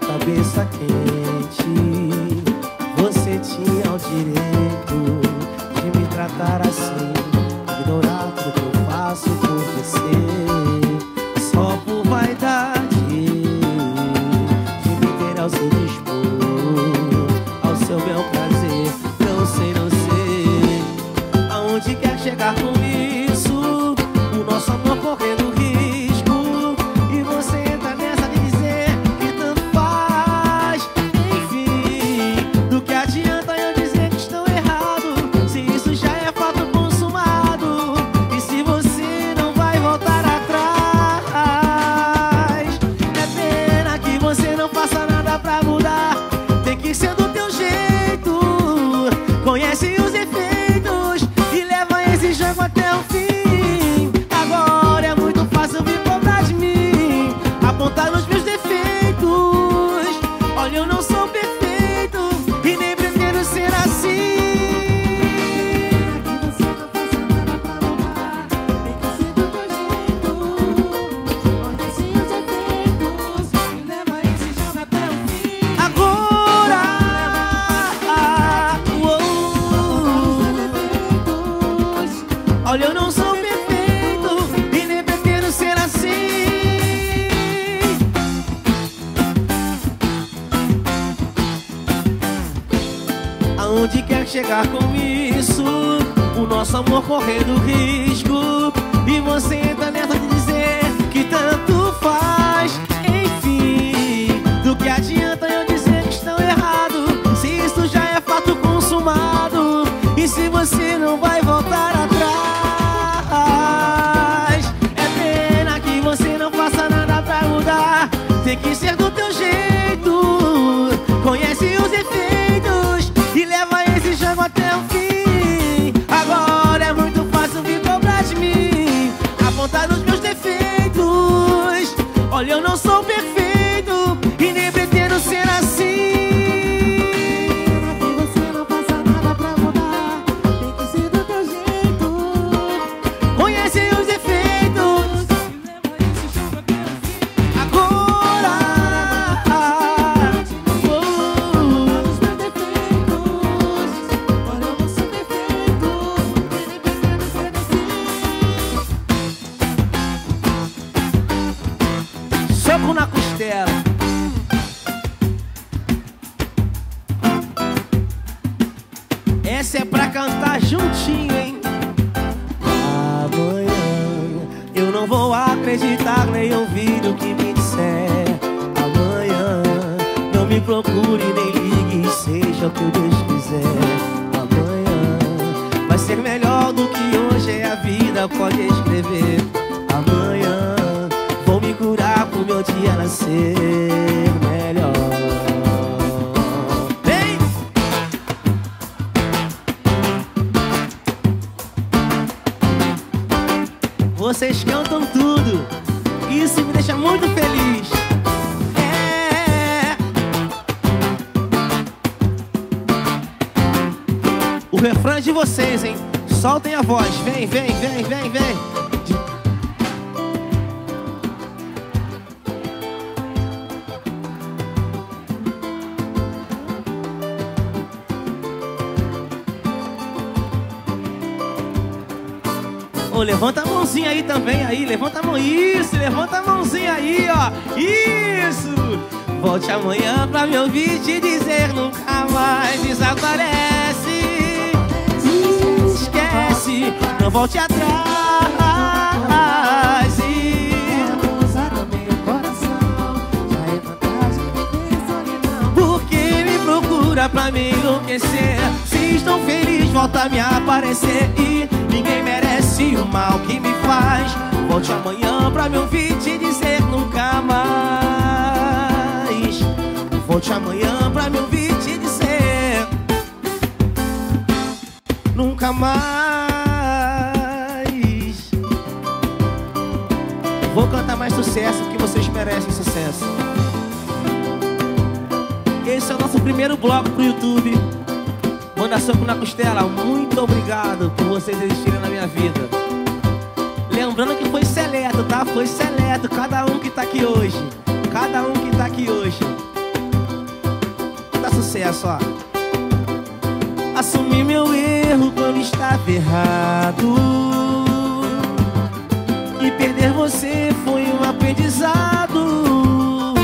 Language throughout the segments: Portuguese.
cabeça quente. Você tinha o direito de me tratar assim, ignorar tudo que eu faço por você, só por vaidade de me ter ao seu dispor, ao seu bel prazer. Não sei aonde quer chegar com isso, o nosso amor correndo risco, e você entra nessa de dizer que tanto faz. Enfim, do que adianta eu dizer que estou errado, se isso já é fato consumado, e se você não vai voltar atrás. É pena que você não faça nada pra mudar, tem que ser do teu jeito. Conhece os efeitos e leva esse jogo até o fim. Agora é muito fácil vir cobrar de mim, apontar nos meus defeitos. Olha, eu não sou perfeito e nem pretendo ser assim. Agora, olha, eu não sou perfeito e nem pretendo ser assim. Aonde quer chegar com isso, o nosso amor correndo risco, e você entra nessa de dizer que tanto faz. Enfim, do que adianta eu dizer que estou errado, se isso já é fato consumado, e se você não vai voltar atrás. É pena que você não faça nada pra mudar, tem que ser do teu jeito. Conhece os efeitos e leva esse jogo até o fim. Agora é muito fácil vir cobrar de mim, apontar nos meus defeitos. Olha, eu não sou perfeito e nem pretendo ser assim. Conhece os efeitos. Agora, soco na costela. Essa é pra cantar juntinho, hein? Amanhã eu não vou acreditar nem ouvir o que me disser. Amanhã não me procure nem ligue, seja o que Deus quiser. Amanhã vai ser melhor do que hoje é a vida, pode escrever. Amanhã vou me curar pro meu dia nascer melhor. Vem! Vocês cantam tudo, isso me deixa muito feliz. É. O refrão é de vocês, hein? Soltem a voz, vem, vem, vem, vem, vem. Ô, levanta a mãozinha aí também, aí, levanta a mão, isso, levanta a mãozinha aí, ó, isso. Volte amanhã pra me ouvir te dizer nunca mais desaparece. Esquece, não volte atrás. Porque me procura pra me enlouquecer. Se estou feliz, volta a me aparecer. E ninguém merece o mal que me faz. Volte amanhã pra me ouvir te dizer nunca mais. Volte amanhã pra me ouvir te dizer nunca mais. Vou cantar mais sucesso, porque vocês merecem sucesso. Esse é o nosso primeiro bloco pro YouTube. Manda soco na costela. Muito obrigado por vocês existirem na minha vida. Lembrando que foi seleto, tá? Foi seleto. Cada um que tá aqui hoje. Cada um que tá aqui hoje. sucesso, ó. Assumi meu erro quando estava errado, e perder você foi um aprendizado.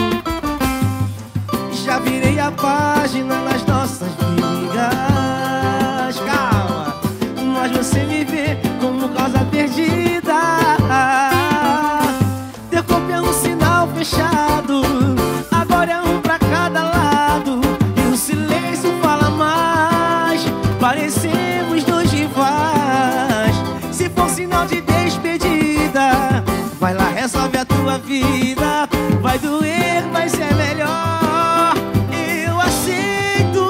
Já virei a página nas nossas brigas. Calma, mas você me vê como causa perdida. Teu corpo é um sinal fechado, agora é um pra cada lado, e o silêncio fala mais. Parecemos dois rivais. Se for sinal de despedida, vai lá, resolve a tua vida. Vai doer, mas é melhor. Eu aceito.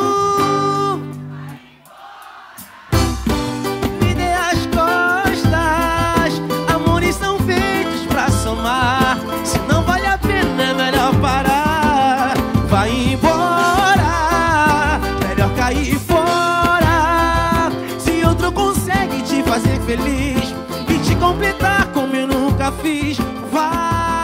Me dê as costas. Amores são feitos pra somar. Se não vale a pena, é melhor parar. Vai embora, melhor cair fora. Se outro consegue te fazer feliz e te completar como eu nunca fiz, vai.